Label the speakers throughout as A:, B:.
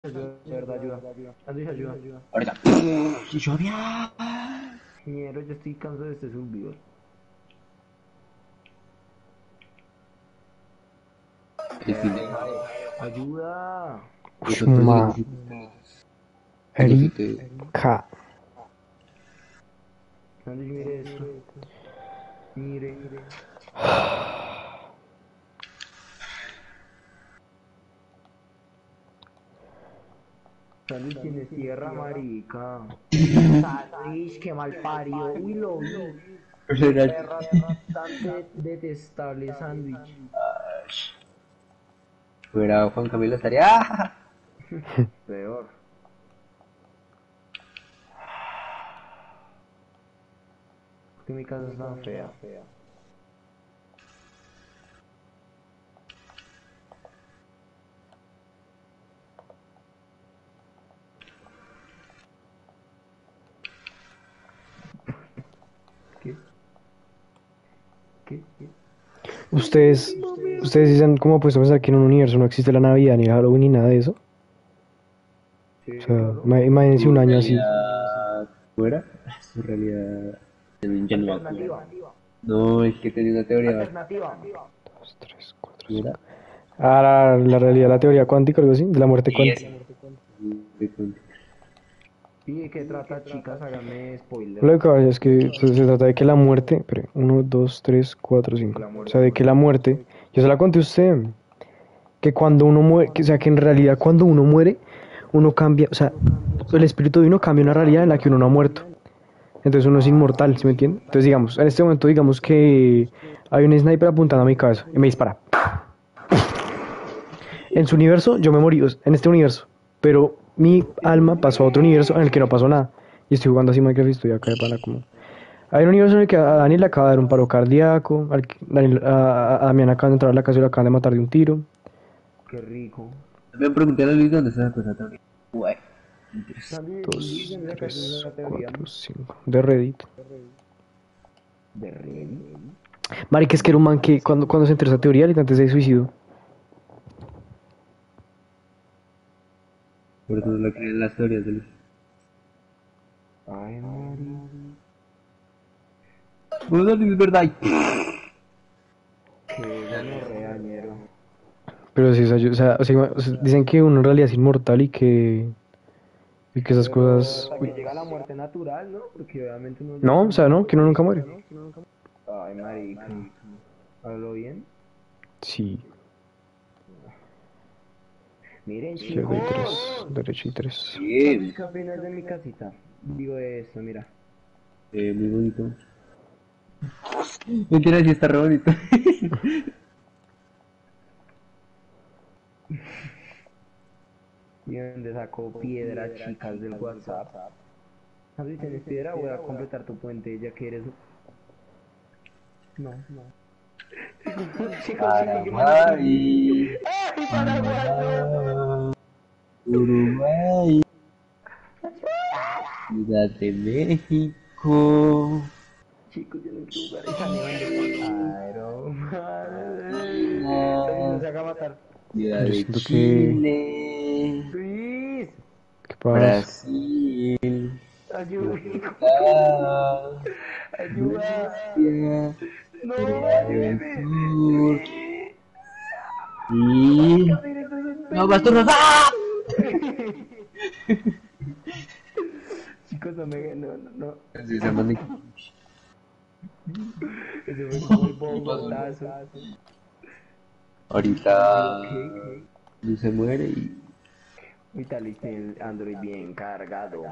A: Ayuda, de verdad, ayuda. Andrés, ayuda.
B: Ahorita. Lluvia.
A: Ingeniero, yo estoy cansado de este servidor.
B: El fin de
A: Ayuda.
B: nosotros
C: Ma,
B: tenemos velocito.
C: Ka.
A: Andrés, mire esto. Mire. Sandwich tienes tierra, marica. Sandwich, qué mal parió. Uy, lo vi. Qué perra tan detestable, Sandwich.
B: Fuera Juan Camilo estaría. ¡Ah!
A: Peor. Es que mi casa es tan fea. ¿Qué? ¿Qué?
C: Ustedes dicen cómo pues a pensar que en un universo no existe la Navidad ni el Halloween ni nada de eso.
A: Sí,
C: O sea,
A: claro.
C: imagínense un año así.
B: Realidad fuera. Su realidad. Ya no me acuerdo.
A: Alternativa.
B: No, es que tenía una teoría
A: Alternativa.
C: 2, 3, 4,
B: fuera.
C: 5. Ah, la realidad, la teoría cuántica, algo así, de la muerte
B: Y
C: cuántica.
B: eso. De cuenta.
A: ¿Y de qué trata, chicas? Háganme spoiler.
C: Lo que pasa es que se trata de que la muerte, pero 1, 2, 3, 4,
A: Que
C: 5.
A: la
C: O sea,
A: muerte.
C: de que la muerte, yo se la conté a usted, que cuando uno muere, o sea, que en realidad cuando uno muere, uno cambia, o sea, el espíritu de uno cambia una realidad en la que uno no ha muerto. Entonces uno es inmortal, ¿sí me entiende? Entonces digamos, en este momento digamos que hay un sniper apuntando a mi cabeza y me dispara. En su universo yo me morí, en este universo, pero mi alma pasó a otro universo en el que no pasó nada. Y estoy jugando así Minecraft y estoy acá de pana como... Hay un universo en el que a Daniel le acaba de dar un paro cardíaco, a Damián acaba de entrar a la casa y lo acaban de matar de un tiro.
A: Qué rico.
B: Me pregunté a Luis dónde está esa cosa también. Guay.
A: Sandy,
C: Dos,
A: dicen que es
C: tres,
A: una teoría
C: cuatro, cinco. De Reddit.
A: de Reddit.
C: Marica, es que era un man que cuando se enteró esa teoría, literalmente se suicidó.
B: Por eso no lo creen las teorías de Luis.
A: Ay, Mari.
B: Bueno, Luis, es verdad.
A: Qué gonorreañero.
C: Pero sí, o sea, dicen que uno en realidad es inmortal y que esas
A: Pero
C: cosas...
A: hasta
C: Uy.
A: que llega la muerte natural, ¿no? Porque obviamente uno
C: No,
A: llega
C: o sea,
A: como...
C: no, que uno nunca muere.
A: Ay, marica. ¿Hablo bien?
C: Sí,
A: Miren,
C: izquierda y tres,
A: chicos.
C: derecha y tres.
A: ¿Sabes
B: Bien.
A: qué opinas de mi casita? Digo de esto, mira.
B: Muy bonito. Mentira, sí está re bonito.
A: ¿Y dónde sacó piedra, chicas, del WhatsApp? ¿Sabes si tienes piedra? Voy a completar tu puente, ya que eres... No. Chicos, chicos, qué mano tan...
B: Paraguay.
A: ¡Ay, paraguayo!
B: Uruguay. Ciudad de México.
A: Chicos, yo no quiero jugar. Está nevando. Iron Man. Luis no
B: Argentina.
A: se haga matar.
B: Ciudad
C: Yo
B: de
C: siento que...
B: Chile.
A: Luis,
C: ¿Qué pasa?
B: Brasil.
A: ayuda.
B: Bogotá.
A: Ayuda.
B: Rusia.
A: No,
B: Corea del
A: ayúdeme.
B: Sur.
A: Sí.
B: Y...
A: Marica, mira, entonces
B: ¡No, bastardos! ¡Ah!
A: Chicos, no.
B: Sí, se llama
A: Ese fue como el
B: ¿Qué pasó?
A: bogotazo.
B: Ahorita
A: Ok.
B: Luis se muere y
A: Vitalis tiene el Android bien cargado.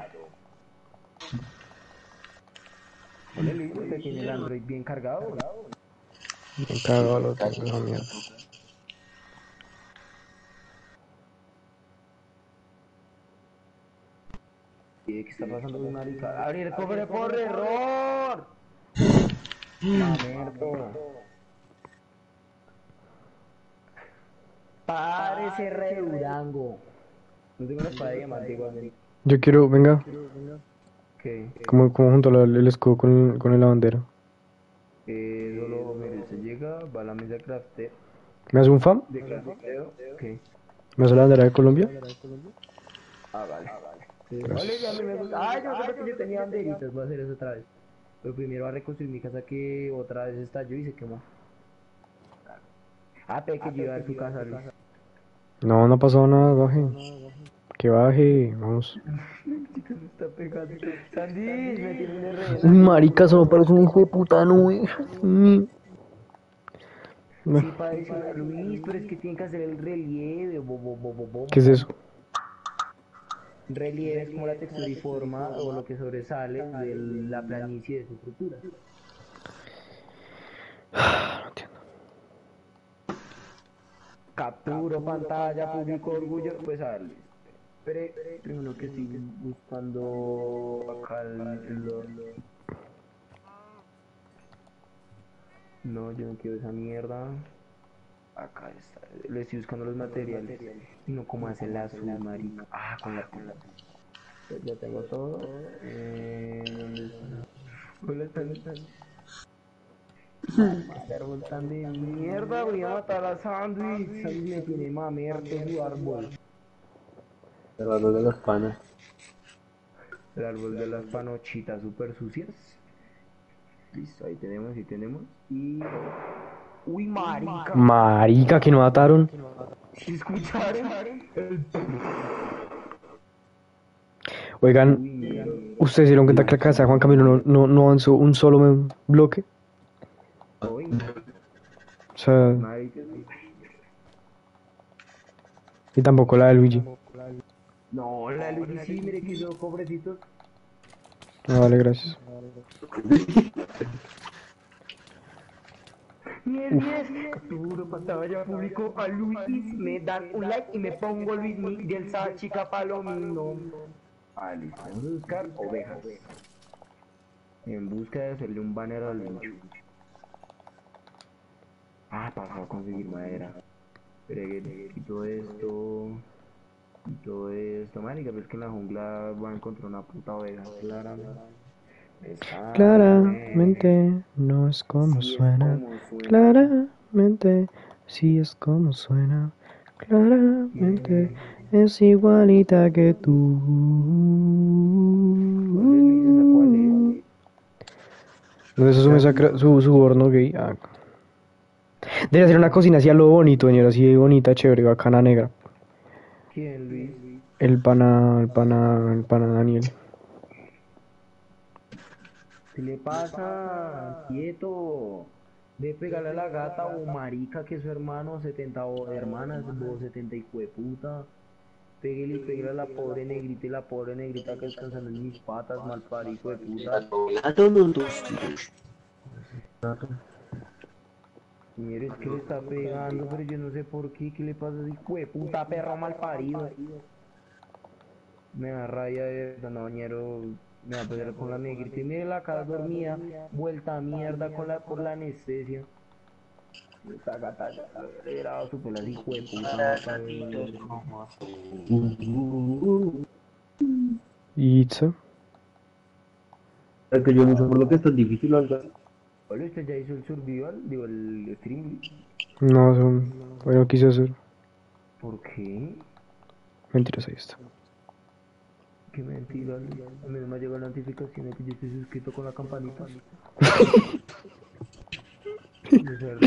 A: Hola Luis, ¿usted tiene el Android bien cargado?
C: Me cago lo tengo esa mierda.
A: ¿Qué está pasando con marica? ¡Abrir, corre, error! Mamerto. Párese re Durango. No tengo la espada de diamante igualmente.
C: Yo quiero, venga,
A: ¿Qué?
C: como junto el escudo con la bandera.
A: Solo, mire, se llega, va a la mesa crafter.
C: ¿Me hace un fan?
A: De crafteo. ¿Qué?
C: ¿Me hace la bandera de Colombia?
A: Ah, vale. Sí, vale, ya
C: Gracias.
A: me gusta. Ah, yo creo que yo tenía banderitas, voy a hacer eso otra vez. Pero primero voy a reconstruir mi casa que otra vez estalló y se quemó. Ah, pe que yo iba a ver su casa, Luis.
C: No, no ha pasado nada, baje. Que baje, vamos.
A: Chicos, me está pegando. Sandy, me tiene un RS
C: Uy,
A: aquí.
C: marica, solo parece un hijo de puta nube.
A: Sí, para adicionar, Luis, pero es que tiene que hacer el relieve.
C: ¿Qué es eso?
A: Relieve es como la textura y forma o lo que sobresale de la planicie de su estructura.
C: No entiendo.
A: Capturo pantalla, publico orgullo. Pues a ver, pero primero que estoy buscando acá No, yo no quiero esa mierda. Acá está. Le estoy buscando los materiales. Y no como hace la azul, marica. Ah, con la tinta. Ya tengo todo. ¿Dónde está? Hola, están. Árbol tan de mierda, voy a matar a Sandwich. Sandwich me tiene mamerto su árbol.
B: El árbol de las panas.
A: El árbol de las panochitas super sucias. Listo, ahí tenemos, ahí tenemos. Y. Uy, marica.
C: Marica, que no mataron.
A: ¿Sí escucharon? El...
C: Oigan,
A: Uy, mierda.
C: ¿ustedes dieron cuenta que la casa de Juan Camilo no avanzó un solo bloque?
A: Uy,
C: O sea,
A: marica.
C: y tampoco la de Luigi.
A: No, la Luigi sí, mire que hizo cobrecitos.
C: Ah, vale, gracias.
A: Capturo pantalla, publico a Luis, me dan un like y me pongo Luis Miguel Chica Palomino. Ah, listo, vamos a buscar ovejas. En busca de hacerle un banner al Lucho. Ah, pasó a conseguir madera. Pero quito esto. Quito esto, marica, pero es que en la jungla va a encontrar una puta oveja, claramente.
C: Claramente no es como
A: Sí es
C: suena.
A: como suena.
C: Claramente sí es como suena. Claramente es igualita que tú.
A: Oye, Luis, ¿esa cuál es?
C: No, eso me saca su horno gay. Ah. Debe ser una cocina así a lo bonito, señor, así de bonita, chévere, bacana, negra.
A: ¿Quién, Luis?
C: El pana Daniel.
A: ¿Qué le pasa? Quieto. Ve pegarle a la gata o marica que es su hermano, 70 o hermanas, vos 70 y puta. Pégale y pégale a la pobre negrita y la pobre negrita que descansando en mis patas, mal parico de puta. Mire, es que le está pegando, pero yo no sé por qué, ¿qué le pasa a ese hijo de puta perro mal parido? Me da raya de no, ñero, me va a pelear con la negrita y mire la cara dormida, vuelta a mierda con por la anestesia. Esta gata ya le hubiera dado su pelo así, hijo de puta,
C: Itza.
B: Es que yo no sé por lo que es tan difícil algo.
A: Hola, ¿usted ya hizo el survival? Digo, el stream.
C: No, bueno, quise hacer.
A: ¿Por qué?
C: Mentiras, ahí está.
A: Qué mentira, Luis. A mí no me llegó la notificación de que yo estoy suscrito con la campanita. De verdad.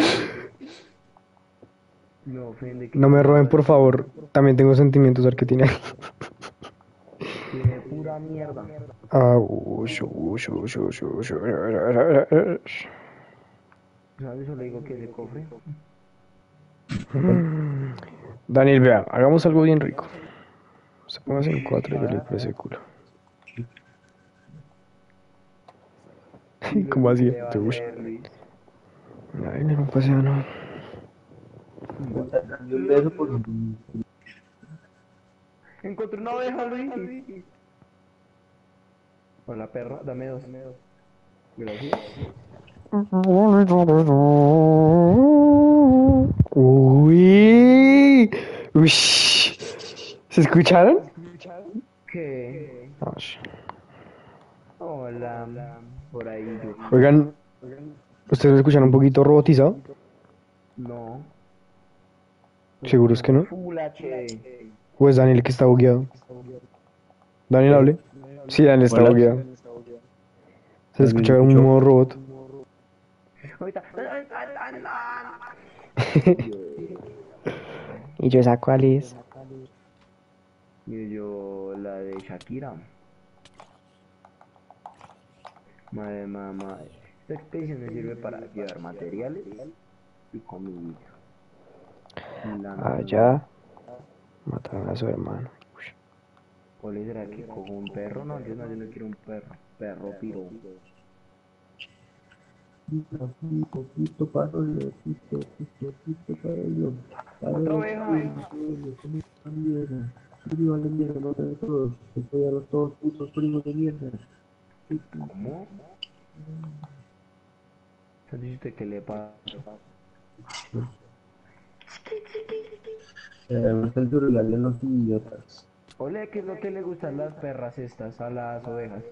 A: Me ofende que
C: No me roben, por favor. También tengo sentimientos al que tiene ahí.
A: tiene pura mierda.
C: Ah,
A: ¿Sabes? Yo le digo que ese cofre.
C: Daniel, vea, hagamos algo bien rico. Se pongas en 4 y yo le preso el culo. ¿Cómo así? Ay, no pasa nada.
A: Encontré una oveja, Luis. Hola, perra, dame dos. Gracias.
C: Uy. Uy. ¿Se escucharon?
A: ¿Qué? Hola. Por ahí yo.
C: Oigan, ¿ustedes me escuchan un poquito robotizado?
A: No.
C: ¿Seguros que no?
A: Full HD.
C: ¿O es Daniel que está bugueado? Daniel, hable. Sí, Daniel está
B: Hola.
C: bugueado. Se le
B: ¿Alguien
C: escucha un
B: escuchó?
C: modo robot.
A: Ahorita.
C: ¿Y yo esa cuál es?
A: Y yo la de Shakira. Madre mamá. Esta expedición me sirve para llevar materiales y comida. Y la
C: Allá mataron a su hermano.
A: ¿Cuál será que cojo un perro? No, yo no quiero un perro. Perro piro.
B: Poquito para yo.
A: Otra oveja.
B: Vale mierda, no de todos. Estoy a los todos putos primos de mierda.
A: ¿Cómo? ¿Entonces dijiste que le pasa?
B: Además el celular de los idiotas.
A: Ole, ¿qué es lo que le gustan las perras estas a las ovejas?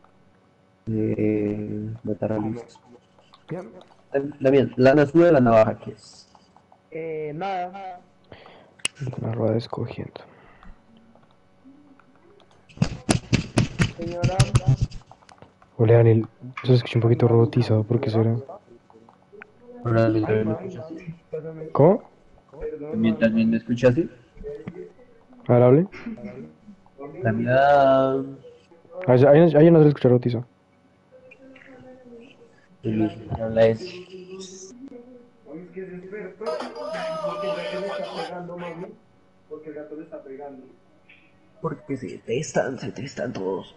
B: Matar a Luis.
A: ¿Qué?
B: La nación de la navaja, ¿qué es?
A: Nada.
C: Una rueda escogiendo.
A: Señora,
C: Hola, Daniel. Se escucha un poquito robotizado. ¿Por qué será?
B: Ahora mientras me escuchas así.
A: pásame.
C: ¿Cómo?
A: Perdón,
B: Mientras
A: mami.
B: me escuchas así.
C: A ver, hable.
B: La mirada
C: Ahí no se le escucha robotizado.
B: de Luis. Habla es.
A: Mami, es que es experto. Porque ya que le está pegando, mami. Porque el gato le está pegando.
B: Porque se testan todos.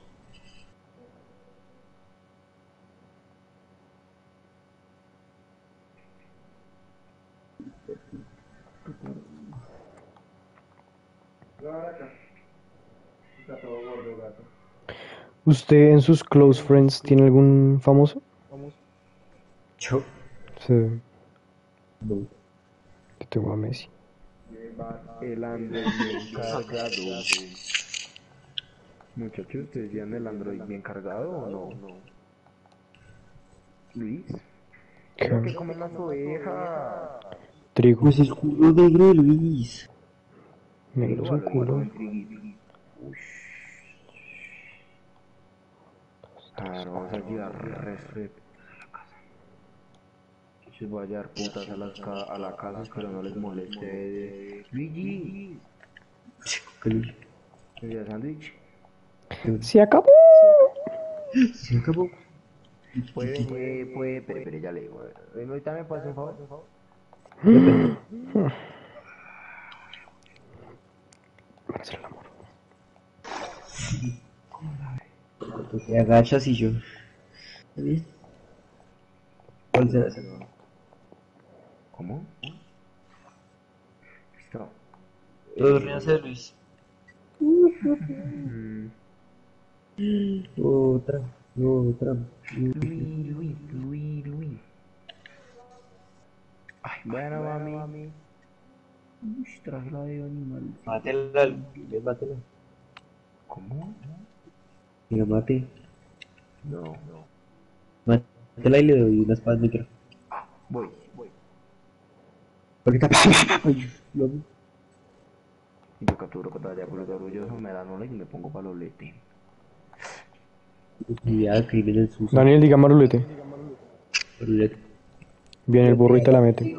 A: No, ahora acá. Está todo gordo, gato.
C: ¿Usted en sus close friends tiene algún famoso?
B: Yo.
C: Sí,
B: No.
C: yo tengo a Messi.
A: Lleva el Android bien cargado. Muchachos, ¿ustedes decían el Android bien cargado o no? Luis. ¿Qué es lo que
C: ¿Qué?
A: comen las ovejas?
C: Trigo.
B: Pues es culo negro, Luis.
C: Negro su culo.
A: Claro, vamos a llevar respeto a la casa. Se voy a llevar putas a la casa, espero no les moleste. Luigi, ¿me dio sándwich?
C: ¡Se acabó!
B: Se acabó.
A: Pero ya le digo. Ahorita me puede hacer un favor.
C: Para hacer el amor.
B: Cuando te agachas y yo. ¿Está bien? ¿Cuál será ese?
A: ¿Cómo? Listo.
B: Todos ríanse, Luis.
A: Mm,
B: Otra.
A: Luis. Ay, bueno, mami. Uy, traje la de animal.
B: Mátela, Luis, mátela.
A: ¿Cómo?
B: Mira, mate.
A: No.
B: Mátela y le doy una espada al micro.
A: Voy.
B: Ahorita.
A: Y yo capturo pantalla por orgulloso, me dan un like y me pongo palolete.
B: Cuidado, crimen en sus.
C: Daniel, diga marulete.
B: Ruleta.
C: Viene el burro y te la mete.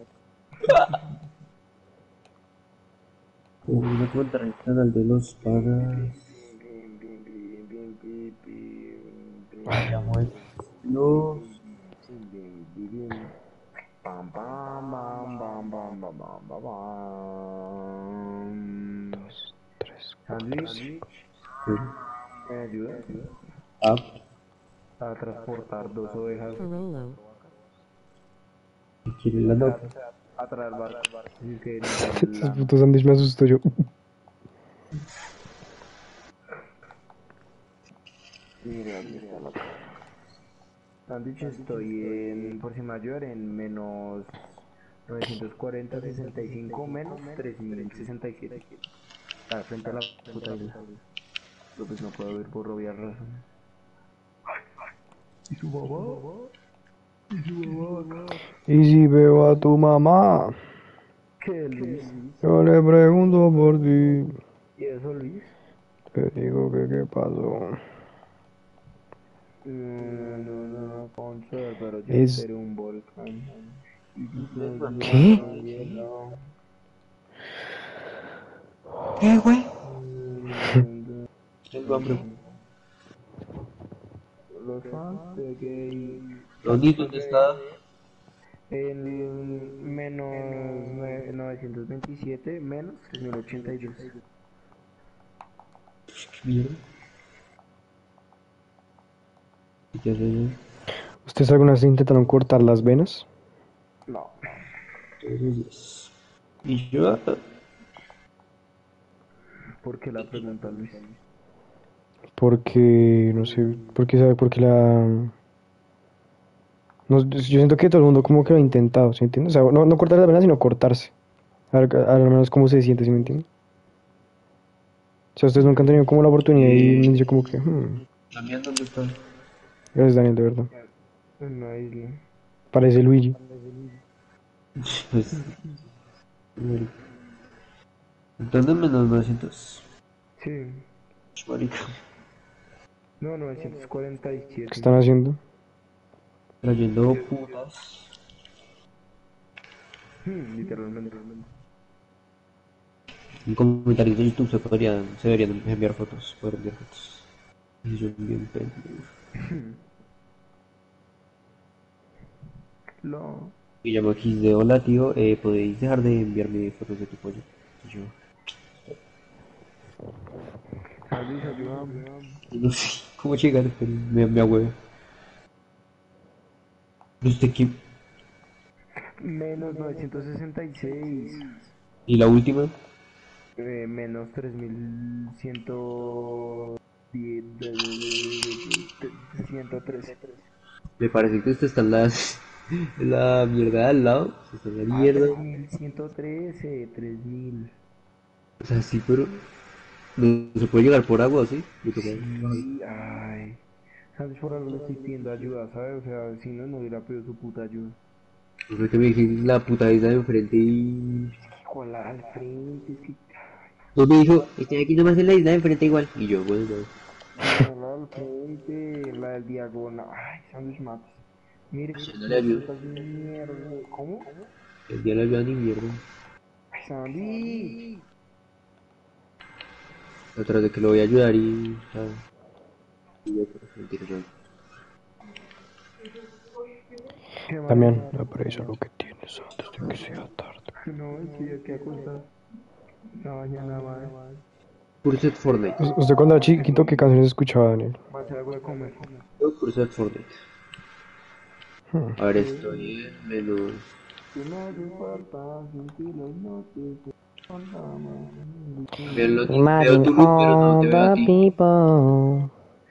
B: Una cuenta en el canal de los panas. Llamo los.
A: Pam, pam, pam, pam, pam, pam, pam, pam, pam.
C: 2, 3, 4,
A: Sándwich, ¿me ayuda?
B: Ah,
A: A transportar 2 ovejas
B: quiere la nota.
A: a traer barco. Así que
C: Estos putos sándwich me asustó yo.
A: mira, aquí está la cosa. Sándwich estoy en, por si mayor, en menos 940,65 menos 3067. Frente a la puta isla. Pero pues no puedo ir por obvias razones. ¿Y su mamá?
C: Y si veo a tu mamá,
A: ¿Qué, Luis?
C: yo le pregunto por ti.
A: ¿Y eso, Luis?
C: Te digo que qué pasó.
A: No, concert, pero yo
C: Es...
A: seré un volcán. Y si soy
C: ¿Qué?
A: viento, hielo.
B: ¿Qué, güey?
A: Mm,
B: Tengo hambre.
A: Los fans de gay.
B: ¿Dónde, dónde está?
A: El menos 927 menos 3082.
B: Mierda. ¿Y qué haces?
C: ¿Ustedes alguna vez intentaron cortar las venas?
A: No,
B: Todos los días. Y yo,
A: porque la pregunta, Luis.
C: Porque, no sé, porque sabe, porque la... No, yo siento que todo el mundo como que lo ha intentado, ¿sí me entiendes? O sea, no cortar las venas, sino cortarse. A lo menos cómo se siente, ¿sí me entiendes? O sea, ustedes nunca han tenido como la oportunidad y me han dicho como que,
B: ¿también dónde está?
C: gracias Daniel, de verdad.
A: En la isla.
C: Parece Luigi.
B: Pues, marica. Entonces menos 900.
A: Sí.
B: Marica.
A: No,
C: ¿Qué
A: 947.
C: están haciendo?
B: Trayendo putas.
A: Literalmente.
B: En comentarios de YouTube se deberían enviar fotos. Poder enviar fotos. Y yo bien pendejo.
A: Lo.
B: Y llamo aquí de hola tío, ¿podéis dejar de enviarme fotos de tu pollo? Y yo,
A: Luis, ayúdame.
B: no sé cómo llegar, pero me ahuevo. ¿Usted qué?
A: Menos 966.
B: ¿Y la última?
A: Menos 3113.
B: Me parece que usted está en en la mierda de al lado. Usted está en la
A: Ah,
B: mierda.
A: 3113. 3000.
B: O sea, sí, pero no se puede llegar por agua, ¿sí? Me toca bajar.
A: Sí, ay. ¿Sabes? Por algo le estoy pidiendo ayuda, ¿sabes? O sea, si no, no hubiera pedido su puta ayuda.
B: No sé que me dije la puta isla de enfrente y...
A: Con al frente, es que.
B: No me dijo, estoy aquí nomás en la isla de enfrente igual. Y yo, bueno, no.
A: No, la al frente, la del diagonal. Ay, sándwich matas. Mire,
B: Yo no le
A: qué
B: ayudo.
A: putas mierda. ¿Cómo?
B: El día no le ayuda ni mierda.
A: Ay, sándwich.
B: Otra de que lo voy a ayudar y... Y yo, pero mentira, yo.
A: ¿Qué más?
C: Damián, aprecia lo que tienes antes de que sea tarde.
A: No, estoy aquí acostado. La mañana más.
B: Purset Fortnite.
C: ¿Usted cuando era chiquito qué canciones escuchaba, Daniel?
A: Va a hacer algo de comer.
B: Yo Purset Fortnite.
C: Hmm.
B: A ver, estoy en menos...
A: Que me hace falta sentir las noches con la mano.
B: Veo
C: Imagine
B: tu look, pero no
C: all
B: te veo a
C: the
B: ti.
C: people.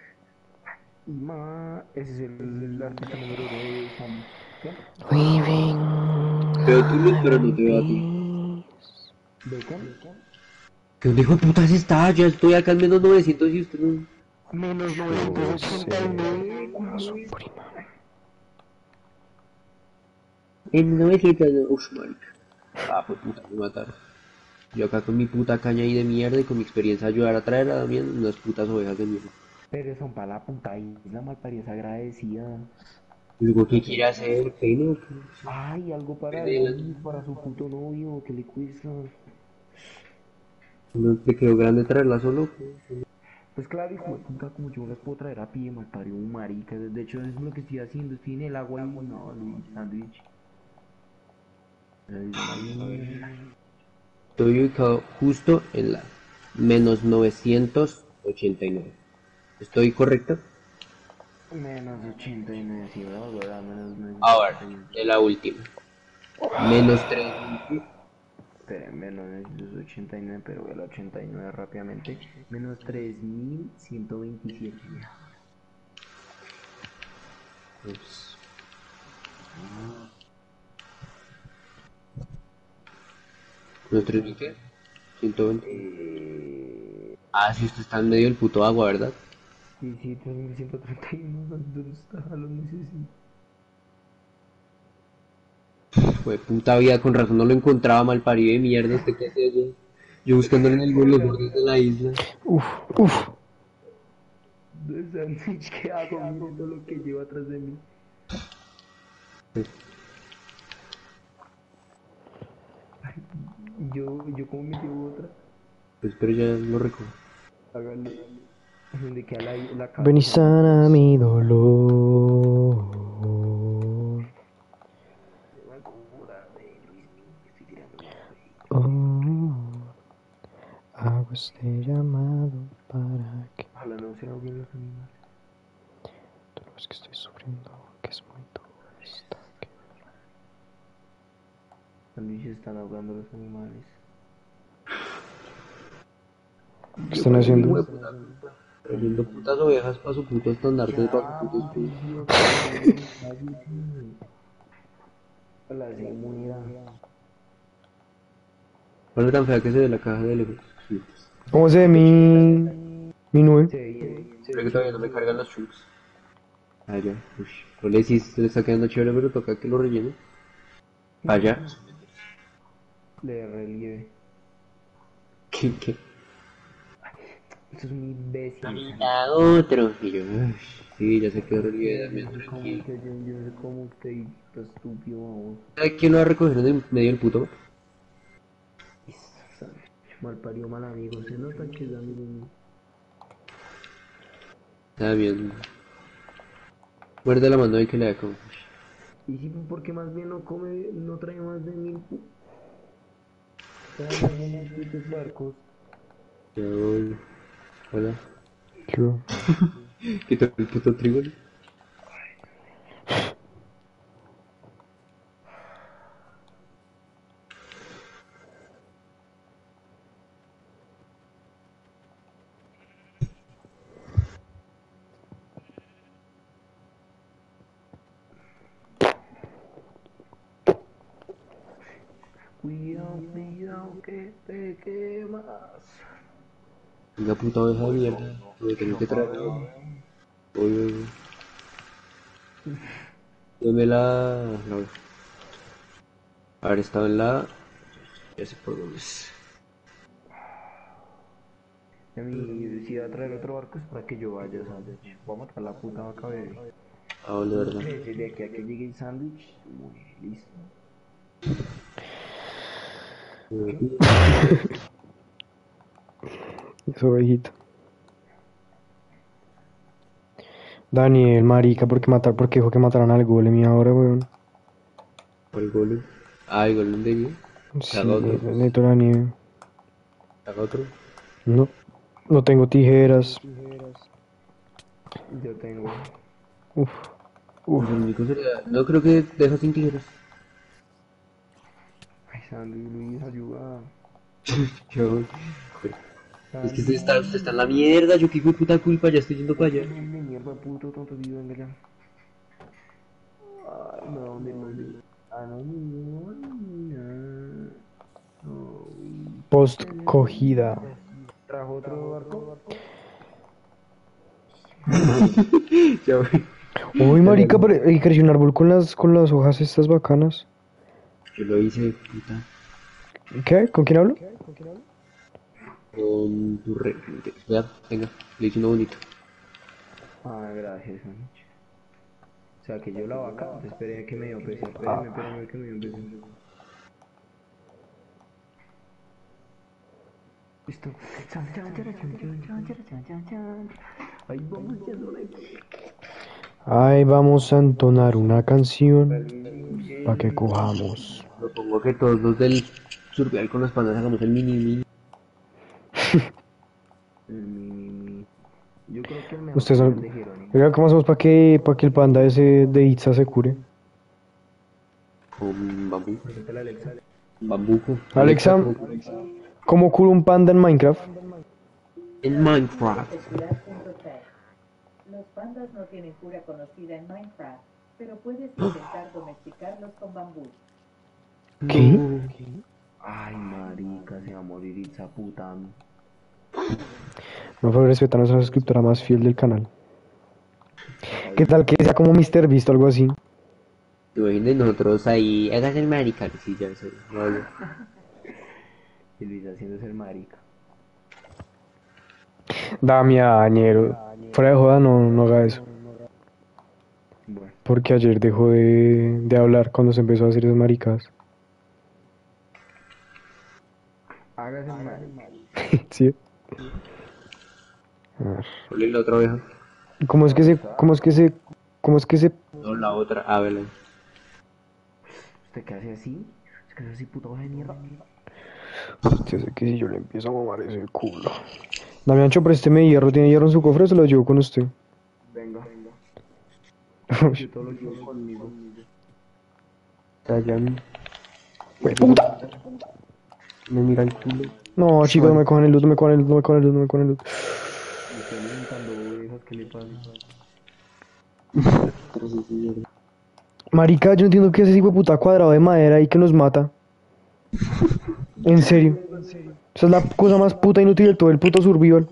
A: Ese es el artista número uno de Sandy. ¿Qué?
C: Living
B: Veo tu look, pero no
C: in
B: te veo a ti.
C: peace.
A: ¿Bacon?
B: ¿Qué hijo de putas está? Ya estoy acá en menos 900 y usted no...
A: Menos
C: Yo sé,
A: 989.
C: corazón prima.
B: En 900... Uf, marica. Ah, pues puta, me mataron. Yo acá con mi puta caña ahí de mierda y con mi experiencia ayudar a traer a Damián unas putas ovejas de mierda.
A: Pero son para la puta isla, malparida agradecida.
B: Y luego, ¿qué quiere hacer? ¿Pena o qué?
A: Ay, algo para
B: Perdela.
A: Luis, para su puto novio, que le cuesta.
B: ¿No te quedó grande traerla solo?
A: Pues claro, hijo de puta, como yo las puedo traer a pie, malparido, marica. De hecho, eso es lo que estoy haciendo, estoy en el agua y no, Luis, sándwich.
B: A ver. Estoy ubicado justo en la menos 989. ¿Estoy correcto?
A: Menos 89, sí, voy a volver a menos
B: Ahora,
A: 981.
B: de la última. Menos 3000.
A: Espera, menos 989, pero voy a la 89 rápidamente. Menos 3127.
B: Ups. ¿Menos 3000 qué? 120.
A: Eh,
B: Ah, sí, usted está en medio del puto agua, ¿verdad?
A: sí, sí, 3131. ¿Dónde está? Lo necesito.
B: Fue puta vida, con razón no lo encontraba mal parido de mierda, ¿usted qué hace allí? Yo buscándole en los bordes de la isla.
C: Uf, uf.
A: De sándwich, ¿qué hago mirando lo que lleva atrás de mí? Yo como me llevo otra.
B: Pues pero ya lo recojo.
A: Hágale. Donde queda la casa.
C: Ven y sana mi dolor. Oh, hago este llamado para que
A: Ojalá no se ahoguen los animales.
C: tú no ves que estoy sufriendo, que es muy duro esta que...
A: También se están ahogando los animales.
C: ¿Qué están haciendo?
B: Trayendo putas ovejas para su puto estandarte de para su puto escudo.
A: La inmunidad.
B: ¿Cuál es tan fea que se ve la caja de lejos? Sí.
C: ¿Cómo se ve mi nube?
A: Se ve bien.
B: Creo que todavía no me cargan los chunks. Ah, ya. Uy. No le sí se le está quedando chévere, pero toca que lo rellene. Allá.
A: Le relieve.
B: ¿Qué?
A: Esto es un imbécil.
B: Ahorita otro. Y yo, uy, sí, ya se quedó relieve también.
A: Como
B: Tranquilo.
A: que yo no sé cómo usted está estúpido, vamos.
B: ¿Sabes quién lo va a recoger en el medio del puto mapa?
A: Mal parido, mal amigo. Se nota que es amigo mío.
B: Está bien. Muerde la mano y que le da como.
A: Y sí, porque más bien no come, no trae más de 1000. Trae más de 1000 putos barcos.
B: Ya voy. Hola.
C: ¿Qué hubo?
B: Quito el puto trigo.
A: Cuidado, cuidado, que te quemas.
B: Una puta oveja de mierda. Me tengo que traer. Voy. Dame la oveja. A ver, estaba en la. Ya sé por dónde es.
A: A mí, si va a traer otro barco es para que yo vaya, ¿sabes? Vamos a matar la puta vaca, bebé.
B: Ah, vale, verdad.
A: De aquí a que llegue el sándwich, listo.
C: Eso, ovejito. Daniel, marica, ¿por qué dijo que mataran al golem y ahora, weón?
B: ¿Cuál golem? Ah, el golem de nieve.
C: Sí,
B: Haga otro.
C: necesito la nieve.
B: Haga otro.
C: No, no tengo tijeras.
A: Yo tengo.
C: Uf, uf.
B: El único sería. No creo que deja sin tijeras.
A: Ay, Sandy, Luis, ayuda.
B: Yo. Es que usted está en la mierda. Yo qué hijo de puta culpa. Ya estoy yendo para allá.
A: De mierda, puto, tonto, tío, venga ya. Ay, no, ¿dónde? Ah, no, no.
C: Post cogida.
A: ¿Trajo otro barco?
B: Ya voy.
C: Uy, marica, pero creció un árbol con las hojas estas bacanas.
B: Yo lo hice, puta.
C: ¿Qué? ¿Con quién hablo?
B: Con tu re. Vea, venga. Le hice uno bonito.
A: Ah, gracias, Sánchez. O sea, que yo la vaca, espere que me dio peso, espérame que me dio peso. Listo. Ahí vamos yendo.
C: Ahí vamos a entonar una canción para que cojamos.
B: Propongo que todos los del survival con las pandas hagamos el mini.
A: Yo creo que el mejor
C: Ustedes
A: es el
C: son...
A: de Jerónimo.
C: Oiga, ¿cómo hacemos para que el panda ese de Itza se cure?
B: Con bambú.
A: Pregúntale a Alexa.
B: Bambuco.
C: Alexa, ¿cómo cura un panda en Minecraft?
B: En Minecraft.
D: Los pandas no tienen cura conocida en Minecraft, pero puedes intentar domesticarlos con bambú.
C: ¿Qué?
A: Ay, marica, se va a morir Itza putando.
C: No fue respetar a nuestra suscriptora más fiel del canal. ¿Qué tal que sea como Mr. Beast o algo así?
B: Imagínate nosotros ahí, hagas el marica, sí, ya sé, no hablo.
A: Y Luis haciéndose el marica.
C: Damianero. Fuera de joda, no haga eso.
A: Bueno,
C: Porque ayer dejó de hablar cuando se empezó a hacer esas maricas.
A: hágase el marica.
C: ¿Sí? A ver.
B: Ponle la otra oveja.
C: ¿Cómo es que se...
B: No, la otra. A ver.
A: ¿Usted qué hace así? Es que es así puta hoja de mierda.
C: Yo sé que si yo le empiezo a mamar ese culo. Damiancho, présteme hierro. ¿Tiene hierro en su cofre o se lo llevo con usted?
A: Venga.
C: Uy,
A: Yo todo lo llevo conmigo.
B: Tallan.
C: puta.
B: Me mira el culo.
C: No, chicos, no me cojan el loot, no me cojan el loot, no me cojan el loot, no me cojan el loot.
A: Y estoy necesitando ovejas, ¿qué le pasa?
C: Marica, yo no entiendo qué es ese hijo de puta cuadrado de madera ahí que nos mata. En serio. Esa es la cosa más puta inútil de todo el puto survival.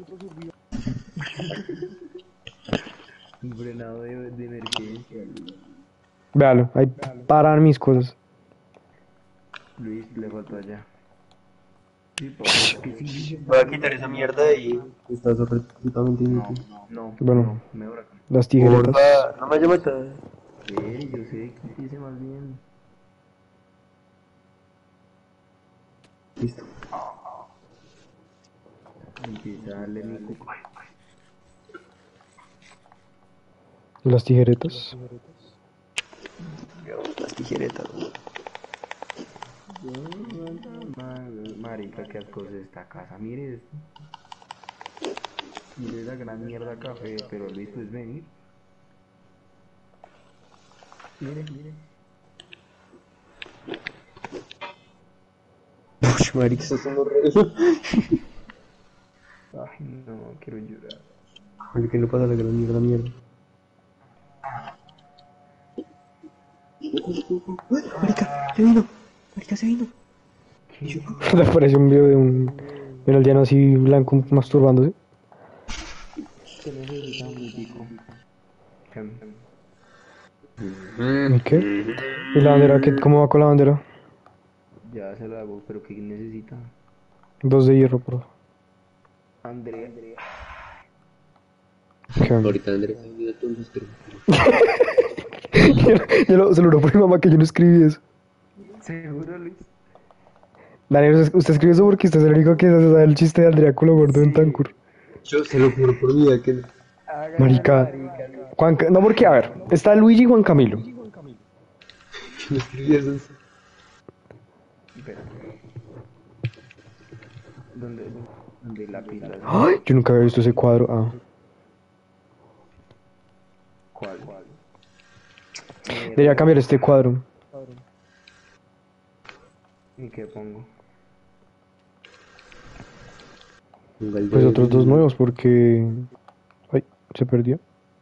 A: Un frenado de emergencia.
C: Véalo, ahí paran mis cosas.
A: Luis, le faltó allá. Sí, es que sí.
B: Voy a quitar esa mierda de ahí. Estás absolutamente inútil.
A: No,
C: Bueno,
A: mejor acá.
C: las tijeretas.
B: Porfa, no me haya matado.
A: Yo sé, quítese más bien.
B: Listo.
A: Empieza a darle mi cuco.
C: Las tijeretas.
B: Las tijeretas.
A: Marica, qué asco es esta casa. Mire esto. Mire la gran mierda café, pero Luis, pues venir. Mire.
B: Uy, marica, eso es un horror.
A: Ay, no, quiero llorar.
B: Oye, que no pasa la gran mierda. Marica, se vino. Marica, se vino.
C: Le apareció un video de un aldeano así blanco masturbándose.
A: Que necesita un pico.
C: ¿Y qué? ¿Y la bandera? ¿Cómo va con la bandera?
A: Ya se la hago, pero ¿qué necesita?
C: 2 de hierro, por favor.
A: Andrea.
C: ¿Qué?
B: Ahorita Andrés ha venido entonces, pero...
C: Se lo juro por mi mamá que yo no escribí eso.
A: ¿Seguro, Luis?
C: Daniel, usted escribe eso porque usted es el único que se sabe el chiste de Andrea Culo Gordo en Tancur.
B: Yo se lo juro por mi vida que no.
C: Marica. No, porque, a ver, está Luigi y Juan Camilo.
B: Yo no escribí eso.
A: Espera. ¿Dónde la pila?
C: Ay, yo nunca había visto ese cuadro. Ah.
A: ¿Cuál?
C: Debería cambiar este cuadro.
A: ¿Y qué pongo?
C: Pues otros 2 nuevos porque... Ay, se perdió.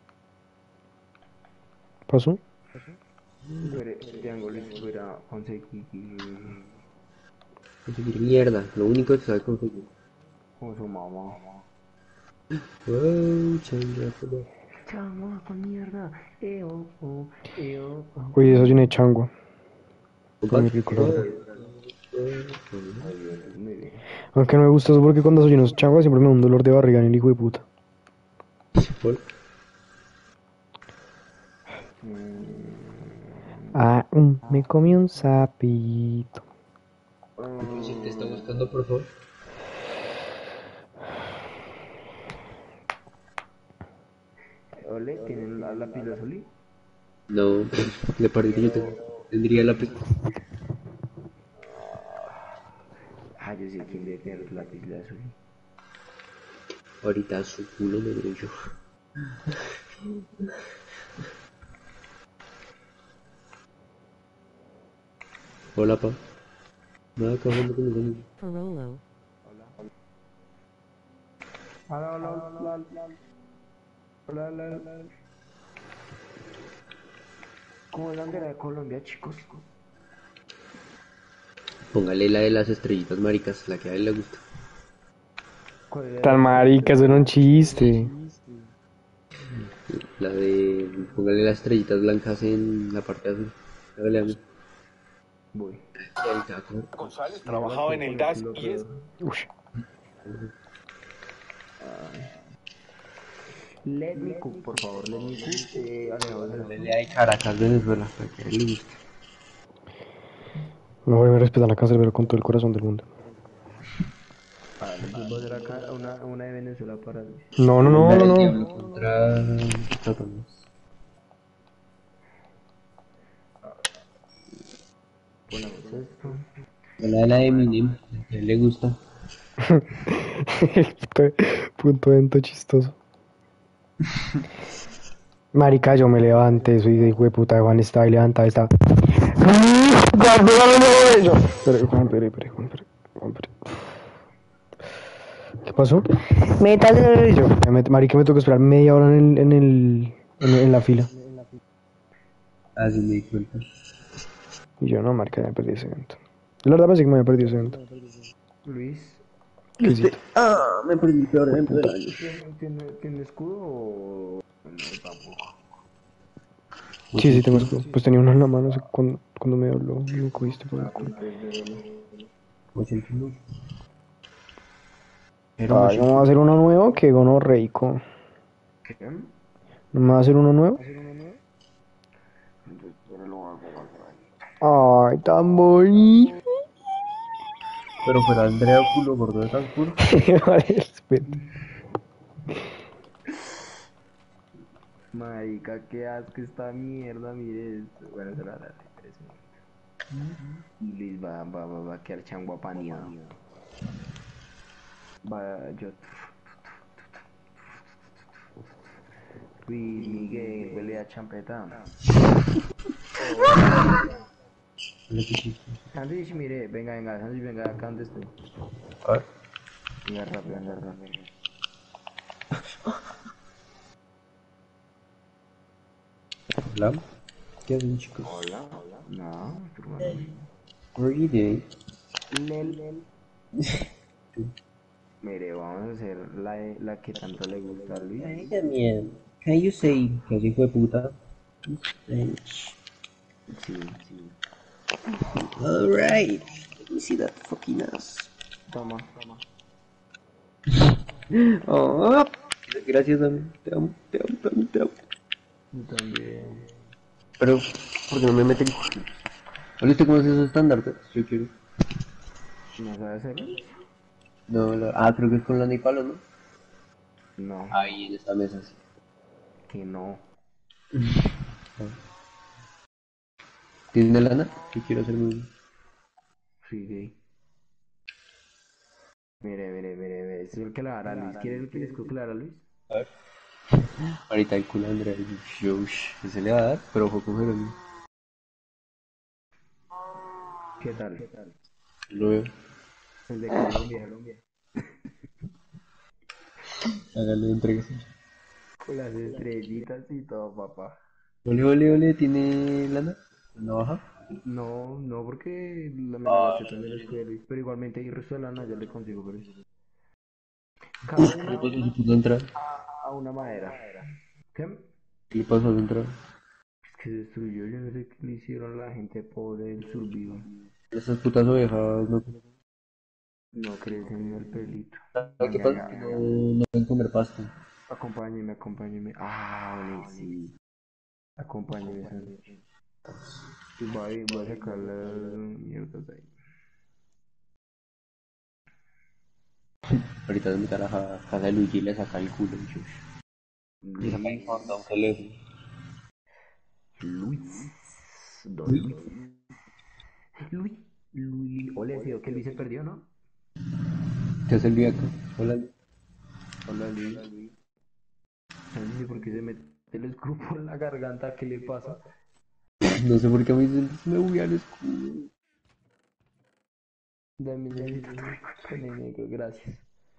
C: ¿Pasó?
A: Triángulo si fuera conseguir
B: Conseguir mierda, lo único que sabe conseguir.
A: con su mamá. Chamo con mierda.
C: Oye, desayuné changua. Fue muy
B: ¿Compas?
C: rico, la verdad.
A: Muy bien.
C: Aunque no me gusta eso porque cuando desayuno changua siempre me da un dolor de barriga en el hijo de puta. Ah, me comí un sapito.
B: Si te está buscando, por favor.
A: Ole, ¿tienen la pila Soli?
B: No, de parte que yo tendría la pista.
A: Yo sé quién debe tener la pila Soli.
B: Ahorita su culo me diré yo. Hola, pa. Nada, acabando con los amigos.
E: Parolo.
A: Hola. ¿Cómo es la bandera de Colombia, chicos?
B: Póngale la de las estrellitas maricas, la que a él le gusta.
A: ¿Cuál era?
C: Tan marica, eso era un chiste.
B: La de... Póngale las estrellitas blancas en la parte azul. Hágale a mí.
A: Voy.
B: El caco.
E: González
A: Mira,
E: trabajaba en el DAS
A: lo
E: y es...
A: peor.
C: Ush.
A: Let me cook, por favor, let me cook. Alejados de
B: Le hay Caracas, Venezuela, para que le guste.
C: No, me respetan a Cancerbero con todo el corazón del mundo.
A: Vale, entonces va a ser acá una de Venezuela para Luis.
C: No, no, no, no,
B: El
C: no.
B: diablo contra Satanás.
A: Ponemos esto.
B: La de Eminem, a él le gusta.
C: Punto evento chistoso. Marica, yo me levanté, soy de hijo de puta, Juan estaba y levantado, estaba. Juan, ¿qué pasó? Métase yo. Marica, me tocó esperar media hora en la fila.
B: Ah, sí me di cuenta.
C: Y yo no, marica, me perdí ese evento. La verdad pensé que me había perdido ese evento.
A: Luis,
C: ¿Qué hiciste?
B: Me perdí el peor evento del año.
A: ¿tiene escudo o no tampoco?
C: Sí, sí, tengo escudo. Pues tenía uno en la mano cuando me habló. Me cogiste por el
A: Ah,
C: culo.
A: pues démelo.
B: 81.
C: Ay, ¿no va a hacer uno nuevo? Que gonorreico.
A: ¿Qué?
C: ¿No me va a hacer uno nuevo?
A: Entonces, pero lo hago más ahí.
C: Ay, tan bonito.
B: Pero fuera Andrea culo gordo de tan puro.
C: Vale, respeto.
A: Marica, qué asco esta mierda, mire esto. Bueno, se la daré, espérese un momento. Luis va a quedar changuapaneado. Va, yo. Luis Miguel, huele a champeta. Sándwich, mire, venga, sándwich, venga, acá donde estoy.
B: A ver.
A: Venga, rápido.
B: Hola. ¿Qué hacen, chicos?
A: Hola. No, tu hermano mío.
B: Reading.
A: Lel. Mire, vamos a hacer la que tanto le gusta a Luis.
B: Ay, también. Can you say que así fue puta?
A: Sí.
B: Alright. Let me see that fucking ass.
A: Toma.
B: Oh, gracias, Dami. Te amo.
A: Yo también.
B: Pero, ¿por qué no me meten? ¿Viste cómo es esos estándares? Yo quiero.
A: ¿No sabe hacerlo?
B: No, creo que es con lana y palo, ¿no?
A: No,
B: Ahí en esta mesa, sí.
A: que no.
B: ¿Tiene lana? Yo quiero hacer muy...
A: Sí, gay. Mire. Es el que la hará Luis. ¿Quiere el que les que la hará Luis?
B: A ver. Ahorita el culo Andrea. Se le va a dar, pero ojo con Jerónimo.
A: ¿Qué tal?
B: Lo veo.
A: El de Colombia.
B: Hágale, entreguese.
A: Con las estrellitas y todo, papá.
B: Ole, ¿tiene lana? ¿No baja?
A: No, porque me la gasté también el escudo de Luis. Pero igualmente ahí resto de lana ya le consigo por eso. Cada
B: ¿Qué le
A: una
B: pasó a su puta entrada?
A: a una madera. ¿Qué?
B: ¿Qué le pasó a su entrada?
A: Es que se destruyó, yo no sé qué le hicieron a la gente pobre del survival.
B: Esas putas ovejas no...
A: No crecen ni el pelito.
B: ¿Sabes qué pasa? Que no pueden comer pasto.
A: Acompáñeme. Ah, vale, sí. Acompáñeme, sándwich. Y voy a sacar las mierdas de ahí.
B: Ahorita me meter a la casa de Luigi y le saca el culo, chush. Le saca el
A: Luis.
B: condón que le...
A: Don Luis. Luis. Ole, sí, que Luis se perdió, ¿no?
B: ¿Qué hace el viejo? Hola.
A: Hola, Luis. Sándwich, ¿por qué se mete el escrupo en la garganta? ¿Qué le pasa?
B: No sé por qué a mí se me buguea el escudo.
A: Dame necesito con enemigo, gracias.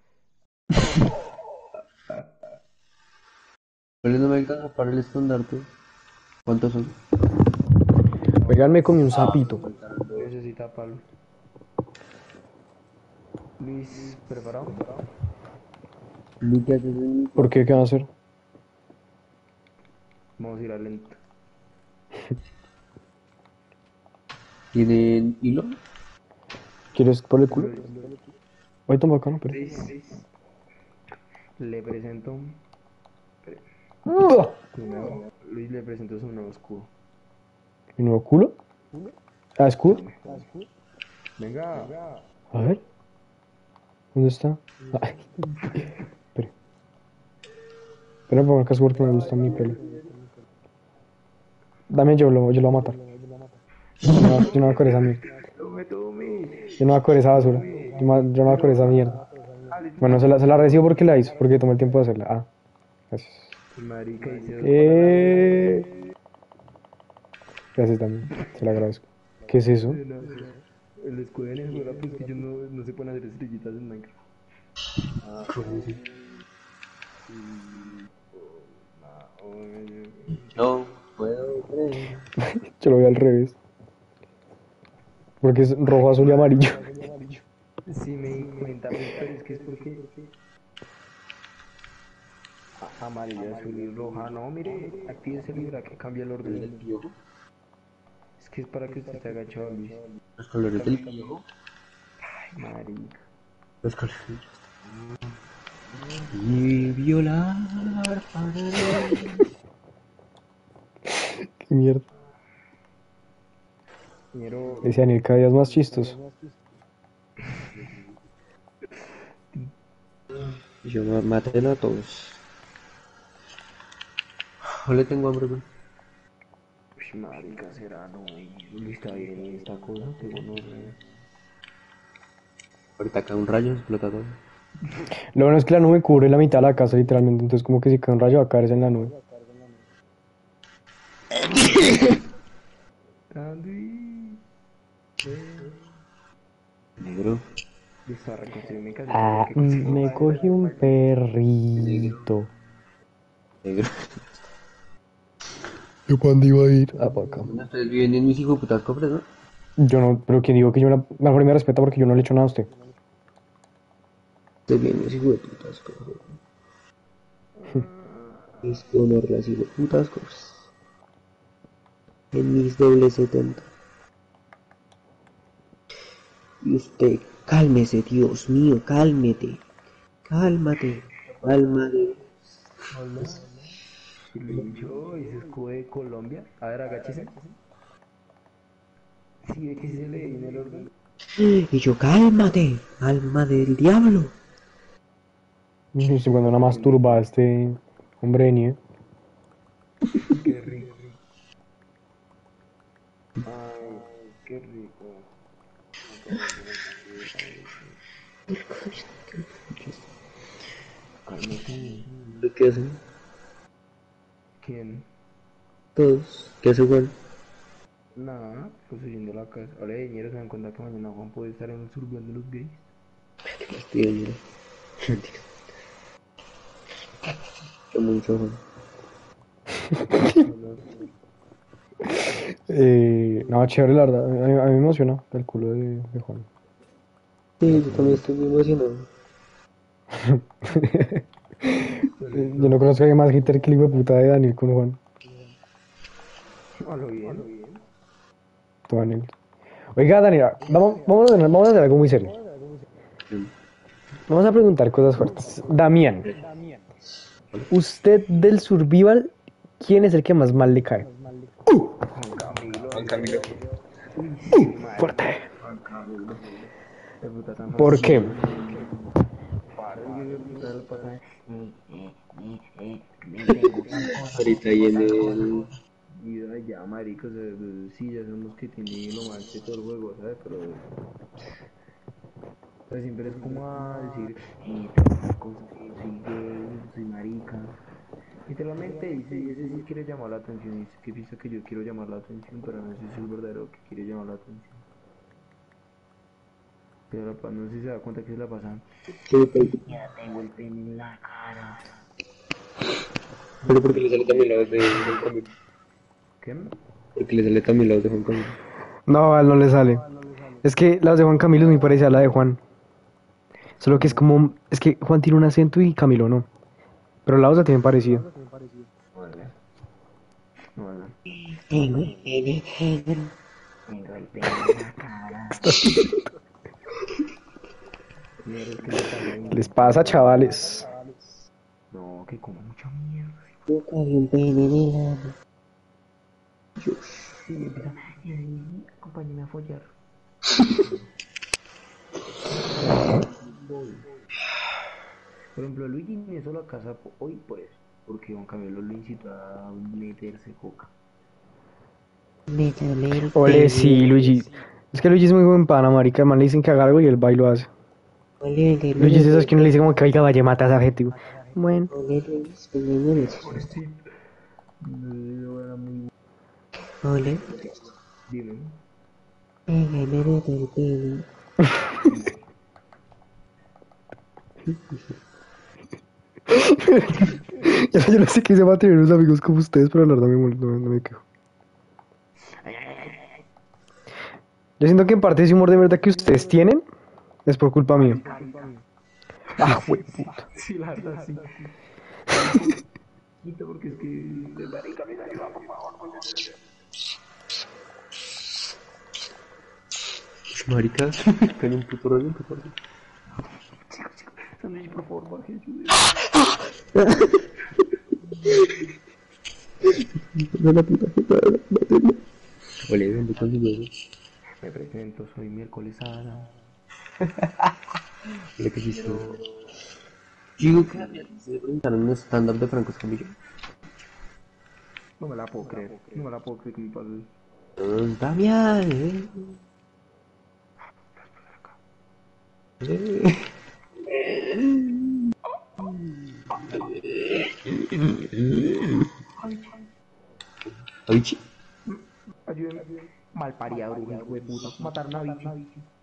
B: ¿Cuál no me alcanza para el estandarte? ¿Cuántos son?
C: Oigan, me comí un sapito.
A: Necesita palo. Luis, ¿preparado?
B: Lucas es en mi
C: ¿Por qué? ¿Qué va a hacer?
A: Vamos a ir a lento.
B: ¿Tienen hilo?
C: ¿Quieres por el culo? Hoy tan bacano, pero...
A: Le presento. Luis le presentó su nuevo escudo.
C: ¿Mi nuevo culo? Ah, escudo.
A: Venga.
C: A ver. ¿Dónde está? Ay. Espera. Espera, por acaso porque me gusta mi pelo. Dame, yo lo voy a matar. Yo no voy a coger esa mierda. Yo no voy a coger esa basura. Yo no voy a coger esa mierda. Bueno, se la recibo porque la hizo, porque tomé el tiempo de hacerla. Ah, gracias.
A: Marica,
C: Gracias también, se lo agradezco. ¿Qué es eso?
A: El escudo de Venezuela, pues que yo no se pueden hacer estrellitas en Minecraft.
B: No puedo creer.
C: Yo lo veo al revés. Porque es rojo, azul y amarillo.
A: Sí, me di cuenta, pues, pero es que es porque... Amarilla, azul y roja. No, mire, active ese libro que cambia el orden.
B: ¿El piojo?
A: Es que es para que usted esté agachado, Luis.
B: Los colores del piojo.
A: Ay, marica.
B: Los colores. Y violar para
C: Qué mierda.
A: Quiero...
C: Ese Daniel cada día es más chistoso.
B: Yo maten a todos. No le tengo hambre, güey.
A: Uy, marica, será, no. Luis está bien esta cosa, pero no sé.
B: Ahorita cae un rayo, explota todo.
C: Lo bueno es que la nube cubre la mitad de la casa, literalmente. Entonces, como que si cae un rayo, va a caerse en la nube.
A: Andy.
B: Negro.
A: Listo, a reconstruir mi casa.
C: Ah, me cogí un perrito.
B: Negro.
C: ¿Yo cuándo iba a ir? Ah, para acá.
B: Ustedes viven en mis hijos putas cofres, ¿no?
C: Yo no, pero quien digo que yo mejor me respeta porque yo no le he hecho nada a usted.
B: Ustedes viven en mis hijos de putas cofres. Mis honor las hijos de putas cofres. En mis dobles 70. Y usted, cálmese, Dios mío, cálmate. Cálmate. Alma de...
A: Yo, ese escudo de Colombia. A ver, agáchese. Sí, ve que sí se le viene el orden.
B: Y yo, cálmate, alma del diablo.
C: Y estoy cuando una masturba a este hombre de nieve.
A: Qué rico. Ay, qué rico.
B: ¿Qué hacen?
A: ¿Quién?
B: Todos. ¿Qué hace Juan?
A: Nada, construyendo la casa. Ahora de dinero se dan cuenta que mañana Juan puede estar en el survival de los gays.
B: Estoy de mira. Qué mucho Juan.
C: No, chévere, la verdad. A mí me emociona el culo de Juan.
B: Sí, yo también estoy muy emocionado.
C: Yo no conozco a alguien más hater que el hijo de puta de Daniel con Juan.
A: A lo bien.
C: Tu Daniel. Oiga, Daniel, vamos a hacer algo muy serio. Vamos a preguntar cosas fuertes. Damián, usted del survival, ¿quién es el que más mal le cae?
B: Juan Camilo.
C: Fuerte. ¿Por qué?
B: Ahorita ahí en el...
A: Y ya, maricos, sí, ya somos que tiene lo más de todo el juego, ¿sabes? Pero siempre es como a decir, soy gay, soy marica. Literalmente dice, ese sí quiere llamar la atención, dice que piensa que yo quiero llamar la atención, pero no sé si es el verdadero que quiere llamar la atención. Pero no sé si se da cuenta que se la pasan. Ya tengo el pelo en la cara.
B: Pero porque le sale también la voz de Juan Camilo.
A: ¿Qué?
B: Porque le sale también la voz de Juan Camilo.
C: No, a él no le sale. Es que la voz de Juan Camilo es muy parecida a la de Juan. Solo que es como... Es que Juan tiene un acento y Camilo no. Pero la voz la tienen parecida.
A: Vale. Tenga el pene en la cara. Mira, es que me pasa ahí.
C: Les pasa, chavales.
A: No, que como mucha mierda.
B: Yo caí un pene en el ano.
A: Sí, empieza. Acompáñame a follar. Por ejemplo, Luigi vino solo a casa hoy por eso. Porque Juan Camilo lo incitó a meterse coca.
B: Métame el
C: Ole, sí,
B: pene.
C: Luigi. Es que Luigi es muy buen pana, marica. El man le dicen que haga algo y el baile lo hace.
B: Ole, venga,
C: Luigi es de esos
B: mire.
C: que uno le dice como que oiga, vaya, mata a ese adjetivo. Bueno.
B: Ole, Luis, peleame.
A: Sí. No, era muy...
B: Ole,
A: Dime.
B: venga, me meto el pene.
C: Yo no sé qué hice para tener unos amigos como ustedes, pero la verdad no me quejo. Yo siento que en parte ese humor de verdad que ustedes tienen es por culpa mía. Ah, güey, puta.
A: Sí, la verdad, sí. Quito porque es que... De marica, me ayuda, por favor.
B: Marica, cae un puto rollo, por favor.
A: Sándwich, por favor, baje, ayude.
B: No la puta puta, máteme. Ole, ¿dónde consiguió eso?
A: Me presento, soy miércoles Adam.
B: Mira que hiciste. Yo digo que se presentaron un stand-up de Franco Escamillo.
A: No me la puedo creer. No me la puedo creer que me pase.
B: Damián, Avicii.
A: Ayúdeme. Malparida, bruja, hijo de puta. Mataron a Vichy.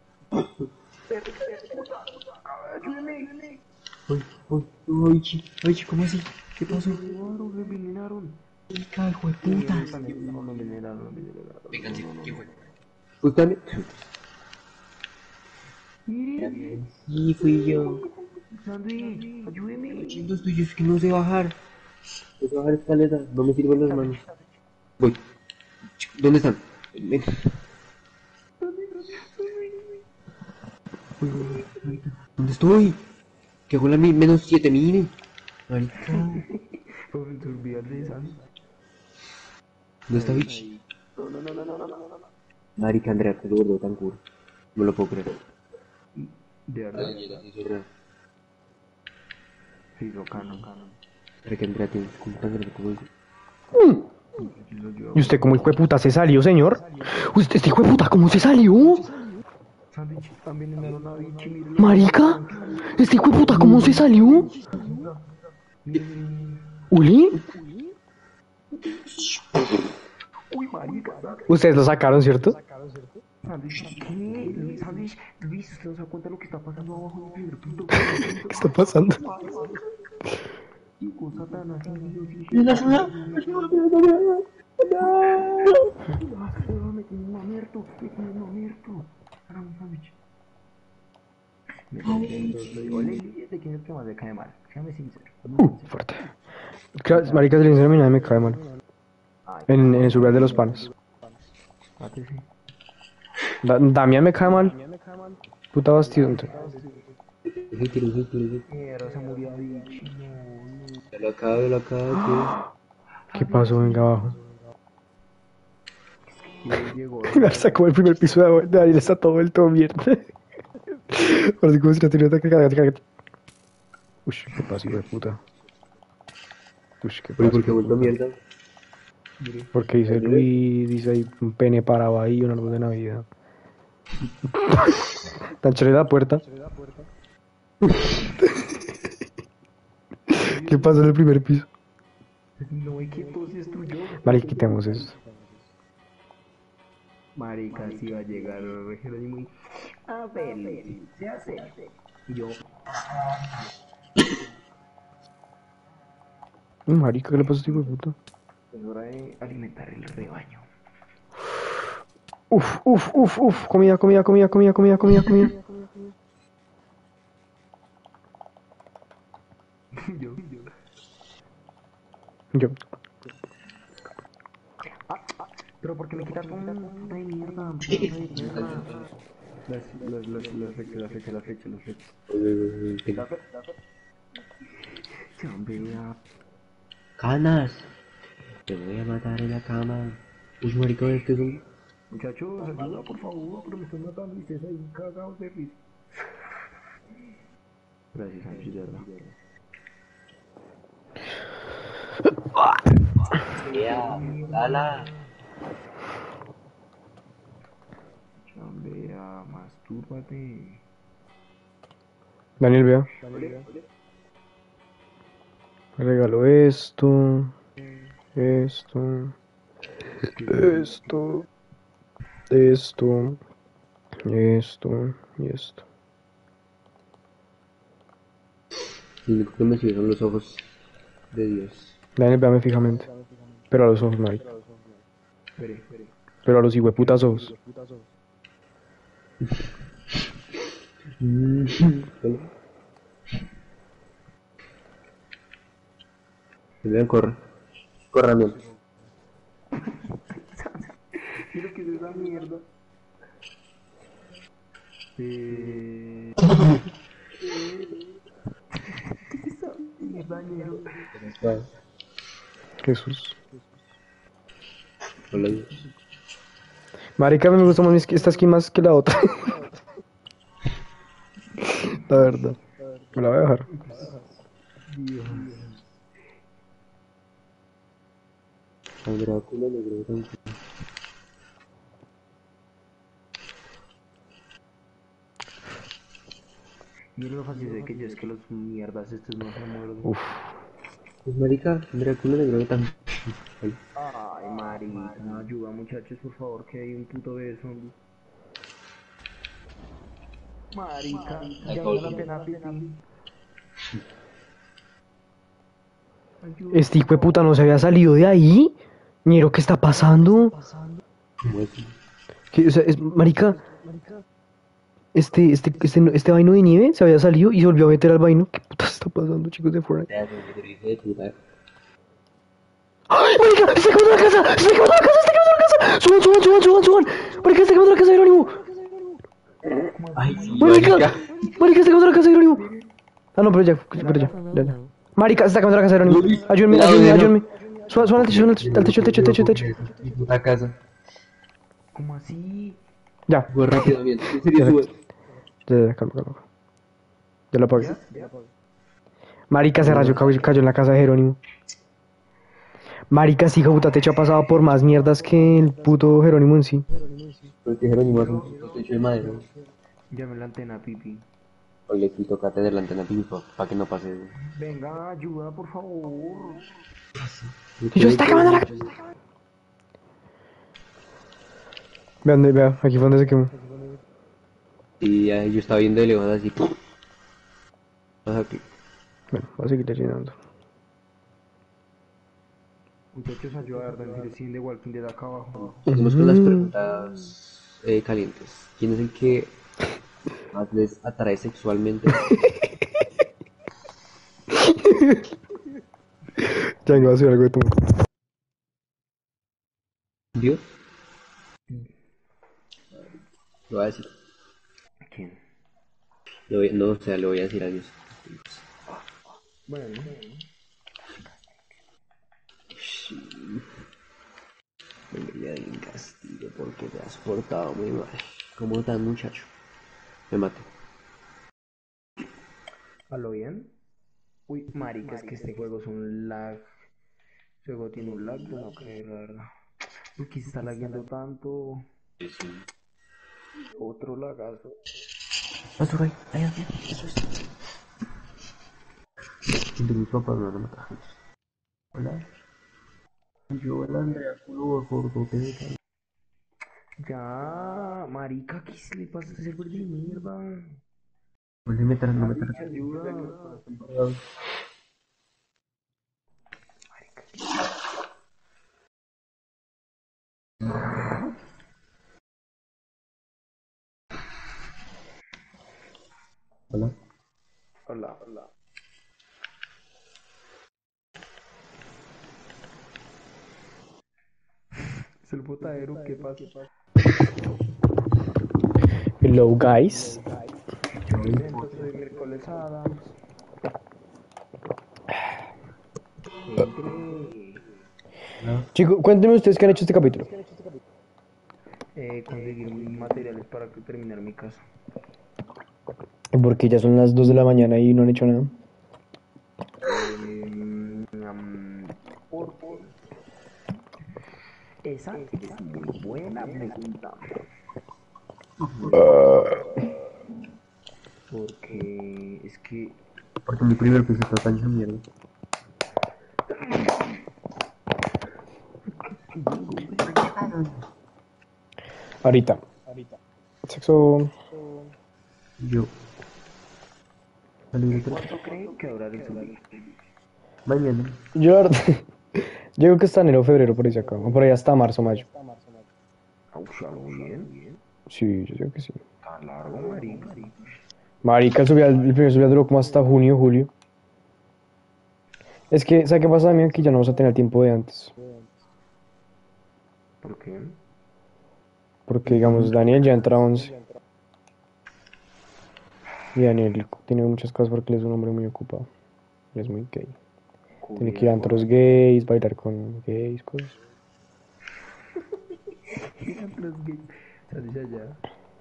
A: Ayúdeme.
B: Uy, Avicii, Avicii, ¿cómo así? ¿Qué pasó?
A: Lo envenenaron.
B: Hijo de puta.
A: No, lo envenenaron.
B: Venga, ¿quién fue? ¿Fue Damián?
A: Mire.
B: Sí, fui yo.
A: Sándwich, ayúdeme.
B: Haciendo esto yo es que no sé bajar. No sé bajar escalera, no me sirven las manos. Voy. ¿Dónde están? Ven. Uy, marica, ¿dónde estoy? Que hago la menos 7000. Marica.
A: Por te olvidas de esa.
B: ¿Dónde está Vichy?
A: No.
B: Marica, Andrea, te lo gordo tan cool. No lo puedo creer.
A: De verdad.
B: Sí, es verdad.
A: Sí, lo canon.
B: Para que Andrea tiene un tan grande como yo.
C: ¿Y usted como hijo de puta se salió, señor? ¿Usted, este hijo de puta, cómo se salió?
A: Sándwich, envenenaron a Vichy, mire.
C: Marica, este hijo de puta, ¿cómo se salió? ¿Uli?
A: Uy, marica.
C: Ustedes lo sacaron, ¿cierto?
A: Sándwich, ¿qué? Sándwich, Luis, ¿usted no se da cuenta de lo que está pasando abajo en el primer punto?
C: ¿Qué está pasando?
A: Y con Satanás, Dios, y me tiene muerto. Hagamos un sándwich. ¿De quién es el que más le cae mal? Séame sincero.
C: Fuerte. Claro, marica, de la mina me cae mal. En el lugar de los panes.
A: Pátese.
C: Damián me cae mal. Puta bastión.
A: Mierda, se murió Vichy.
B: Lo acabo,
C: ¿Qué pasó? Venga abajo.
A: Llegó.
C: Sacó el primer piso de Ariel, está todo vuelto mierda. Parece como si no tuviera que... Uy, qué pasó, hijo de puta. Uy, qué
B: Oye,
C: pasó.
B: ¿por qué vuelto mierda?
C: Porque dice Luis, dice ahí un pene parado ahí, un árbol de Navidad. Tan chévere la puerta. ¿Qué pasó en el primer piso?
A: No hay que todo se destruyó.
C: Vale, quitemos eso.
A: Marica, si va a llegar Jerónimo y... A ver, se hace. Y yo...
C: Marica, ¿qué le pasó a este hijo de puta?
A: Es hora de alimentar el rebaño.
C: Uf. Comida.
A: Yo.
C: Yo.
A: Pero ¿por qué me quitas un puta de mierda? Puta de mierda. Las flechas. La fe- Chambea.
B: Canas, te voy a matar en la cama. Uy, marica, es que son...
A: Muchachos, ayuda por favor, pero me están matando y ustedes ahí cagados de risa. Gracias, Sánchez, de verdad.
B: Ya, dala.
A: Chambea, mastúrbate.
C: Daniel, vea. Regalo esto, esto, esto, esto, esto y esto.
B: Lo único que me sirve son los ojos de Dios.
C: Daniel, véame fijamente. Pero a los ojos, marica.
A: Veré.
C: Pero a los hijueputas ojos.
B: Vean, corre. Corre, amigo.
A: Quiero que es esa mierda. Esa mierda, ñero.
C: Jesús.
B: Hola.
C: Marica, me gusta más esta skin más que la otra. La verdad. Me la voy a dejar.
A: Dios.
B: Al Drácula le creo tanto.
A: Y lo fácil de que yo es que los mierdas estos no se muerden.
C: Uf.
B: Pues marica, Drácula le creo tanto.
A: Ay, marica, ayuda muchachos, por favor, que hay un puto de zombie. Marica, ya no la pena pipí. Ayuda.
C: Este hijo de puta no se había salido de ahí. Ñero, ¿qué está pasando?
B: ¿Cómo es?
C: O sea, marica, este vaino de nieve se había salido y se volvió a meter al vaino. ¿Qué puta está pasando, chicos de Fortnite? ¡Ay, marica! ¡Está quemando la casa! ¡Está quemando la casa! ¡Está quemando la casa! ¡Suban! ¡Marica, está quemando la casa de Jerónimo!
B: Ay, sí,
C: ¡Marica! ¡Marica, está quemando la casa de Jerónimo! Ah, no, pero ya. Marica, está quemando la casa de Jerónimo. Ayúdenme. Suban al techo.
B: Mi puta casa.
A: ¿Cómo así?
C: Ya.
B: Sube rápido, bien. En serio, sube.
C: Ya, calma. Ya lo apagué.
A: ¿Ya?
C: Marica, se rayó, cayó en la casa de Jerónimo. Marica, sí, hijo puta, techo ha pasado por más mierdas que el puto Jerónimo en sí.
B: Porque Jerónimo hace un puto techo de madera.
A: Llame la antena, pipi.
B: Oye, aquí tócate de la antena pipo, para que no pase.
A: Venga, ayuda, por favor.
C: Y yo, está quemando la casa. Vea, aquí fue donde se quemó.
B: Y ahí yo estaba viendo de lejos así. Pasa aquí.
C: Bueno, voy a seguir llenando.
A: Muchachos, ayuda, verdad, en serio, de Walking Dead acá abajo.
B: Seguimos con las preguntas calientes. ¿Quién es el que más les atrae sexualmente?
C: Ya vengo a hacer algo de tu.
B: ¿Dios? Lo voy a decir.
A: ¿Quién?
B: No, o sea, le voy a decir a Dios.
A: Bueno,
B: Debería de un castigo porque te has portado muy mal. ¿Cómo tan muchacho? Me mato.
A: ¿a lo bien? Uy, marica, es que este juego es un lag. Este juego tiene un lag de no creer, la verdad. ¿Por qué se está lagueando tanto? Otro lagazo.
B: Pastor, ahí, eso es. De mis papás me van a matar. Hola. Yo, el Andrea, culo gordo, te dejo.
A: Ya, marica, ¿qué se le pasa a ese server de mierda?
B: No le metas, no metas.
A: Marica, ayuda.
B: Hola.
A: Hola. Es el botadero, ¿qué pasa?
C: Hello, guys.
A: Entonces hoy miércoles Adams. Entre.
C: Chicos, cuéntenme ustedes qué han hecho este capítulo.
A: Conseguir materiales para terminar mi casa.
C: Porque ya son las 2 de la mañana y no han hecho nada.
A: Porque esa es muy buena pregunta. Porque es que
B: Porque mi primer piso está tan hecho mierda.
C: Ahorita. Sexo.
B: Yo. Salí de tres.
A: ¿cuánto creo que durará el subir?
B: Mañana.
C: Yo la verdad. Yo creo que está enero o febrero por ahí se acaba. O por ahí hasta marzo, mayo.
A: ¿Auxalo bien?
C: Sí, yo creo que sí.
A: Tan largo, marica.
C: Marica, el primer subía duró como hasta junio, julio. Es que, ¿sabes qué pasa también? Que ya no vamos a tener tiempo de antes.
A: ¿Por qué?
C: Porque, digamos, Daniel ya entra a 11. Y Daniel tiene muchas cosas porque él es un hombre muy ocupado. Y es muy gay. Tiene que ir a antros gays, bailar con gays, cosas.
A: Los gays. Salís allá.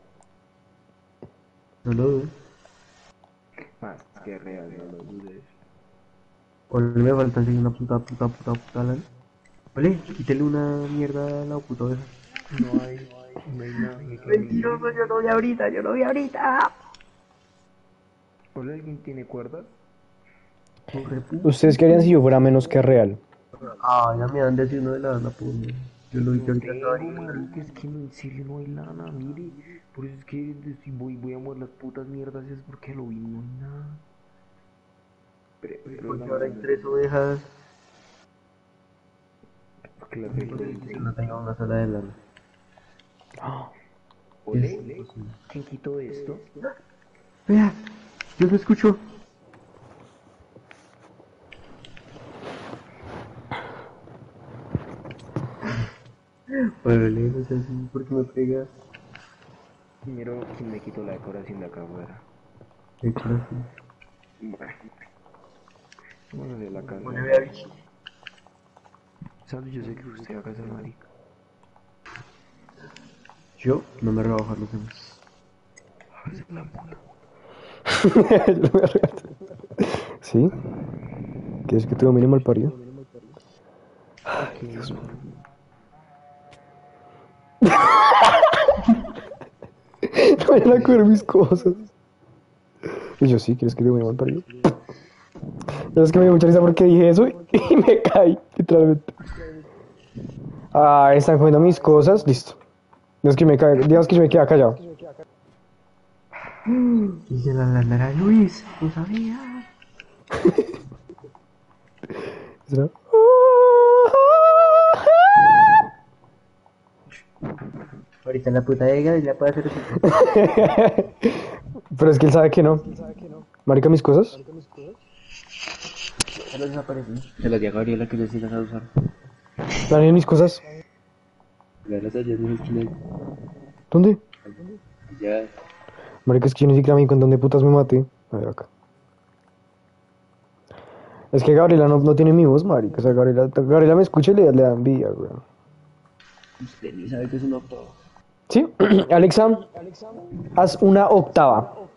B: No lo dudo.
A: Más que real, no lo dudes.
B: O me falta seguir una puta lana. Vale, quítale una mierda a la puta oveja.
A: No hay nada.
B: Mentiroso, yo no vi ahorita.
A: ¿Hola, alguien tiene cuerdas?
C: ¿Ustedes qué harían si yo fuera menos que real?
B: Ah, ya me han decidido uno de la lana, pues. Yo lo vi que ahorita estaba ahí.
A: Marica, es que en serio no hay lana, mire. Por eso es que si voy a mover las putas mierdas es porque lo vi, no hay nada. Pero
B: Porque ahora hay 3 ovejas.
A: porque las
B: Que no tenga una sola de lana.
A: Ole, ¿quién quitó esto?
B: Vea, yo lo escucho. Órale, no sé así, ¿por qué me pega?
A: Primero, ¿quién me quitó la decoración de acá afuera?
B: De corazón.
A: Bueno, de la casa.
B: Bueno, vea, bicho.
A: ¿Sabes? Yo sé que usted va a casar, marica.
B: Yo no me voy a bajar los demás.
A: Esa es la puta.
C: ¿Sí? ¿Quieres que te domine mal parido?
A: Aquí,
C: Dios mío. No vayan a coger mis cosas. Y yo, sí, ¿quieres que te domine mal parido? Es que me dio mucha risa porque dije eso y me caí, literalmente. Ah, están comiendo mis cosas, listo. Digamos que yo me quedé callado.
B: Y se la lana era Luis, no sabía.
C: ¿Será?
B: Ahorita la puta llega y la puede hacer así.
C: Pero es que él sabe que no. Marica, mis cosas.
B: Se las desapareció. Se las di a Gabriela que necesitas a usar.
C: Daniel, mis cosas.
B: Ya las hallas en el esquina.
C: ¿Dónde?
B: Ya.
C: Marica, es que yo ni siquiera me di cuenta dónde putas me maté. A ver, acá. Es que Gabriela no tiene mi voz, marica. O sea, Gabriela me escucha y le da envidia, weón.
B: Usted ni sabe que es un octavo.
C: ¿Sí? Alexa, haz una octava.